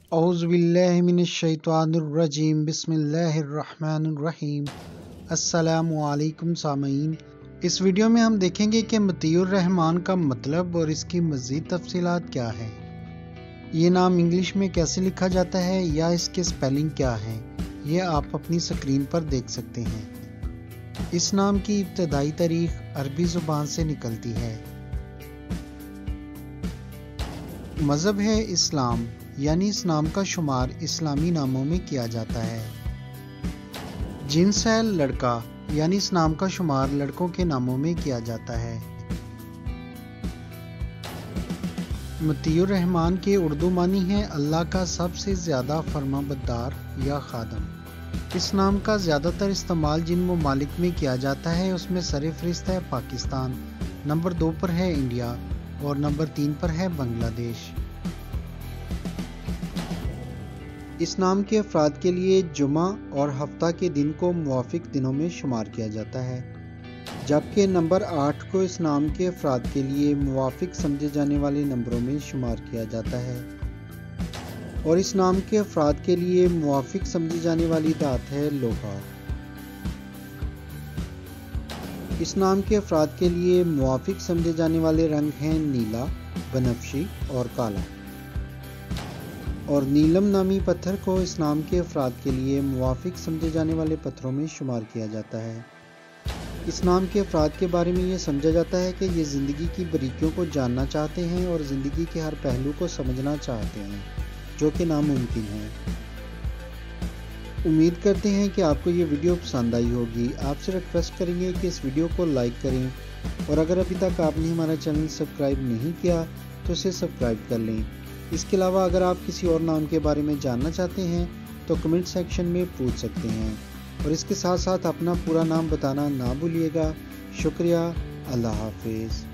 اعوذ باللہ من الشیطان الرجیم بسم اللہ الرحمن الرحیم۔ السلام علیکم سامعین، اس ویڈیو میں ہم دیکھیں گے کہ مطیع الرحمن کا مطلب اور اس کی مزید تفصیلات کیا ہے، یہ نام انگلش میں کیسے لکھا جاتا ہے یا اس کے سپیلنگ کیا ہے، یہ آپ اپنی سکرین پر دیکھ سکتے ہیں۔ اس نام کی ابتدائی تاریخ عربی زبان سے نکلتی ہے۔ مذہب ہے اسلام، یعنی اس نام کا شمار اسلامی ناموں میں کیا جاتا ہے۔ جنس ہے لڑکا، یعنی اس نام کا شمار لڑکوں کے ناموں میں کیا جاتا ہے۔ مطیع الرحمن کے اردو معنی ہے اللہ کا سب سے زیادہ فرما بردار یا خادم۔ اس نام کا زیادہ تر استعمال جن ممالک میں کیا جاتا ہے اس میں سر فہرست ہے پاکستان، نمبر 2 پر ہے انڈیا اور نمبر 3 پر ہے بنگلہ دیش۔ اس نام کے افراد کے لیے جمعہ اور ہفتہ کے دن کو موافق دنوں میں شمار کیا جاتا ہے، جبکہ نمبر 8 کو اس نام کے افراد کے لیے موافق سمجھے جانے والے نمبروں میں شمار کیا جاتا ہے، اور اس نام کے افراد کے لیے موافق سمجھی جانے والی دھات ہے لوہا۔ اس نام کے افراد کے لیے موافق سمجھے جانے والے رنگ ہیں نیلا، بنفشی اور کالا، اور نیلم نامی پتھر کو اس نام کے افراد کے لیے موافق سمجھے جانے والے پتھروں میں شمار کیا جاتا ہے۔ اس نام کے افراد کے بارے میں یہ سمجھا جاتا ہے کہ یہ زندگی کی باریکیوں کو جاننا چاہتے ہیں اور زندگی کے ہر پہلو کو سمجھنا چاہتے ہیں، جو کہ ناممکن ہے۔ امید کرتے ہیں کہ آپ کو یہ ویڈیو پسند آئی ہوگی۔ آپ سے ریکویسٹ کریں گے کہ اس ویڈیو کو لائک کریں، اور اگر ابھی تک آپ نے ہمارا چینل سبسکرائب نہیں کیا تو اسے سبسکرائب کر لیں۔ اس کے علاوہ اگر آپ کسی اور نام کے بارے میں جاننا چاہتے ہیں تو کمنٹ سیکشن میں پوچھ سکتے ہیں، اور اس کے ساتھ ساتھ اپنا پورا نام بتانا نہ بھولیے گا۔ شکریہ، اللہ حافظ۔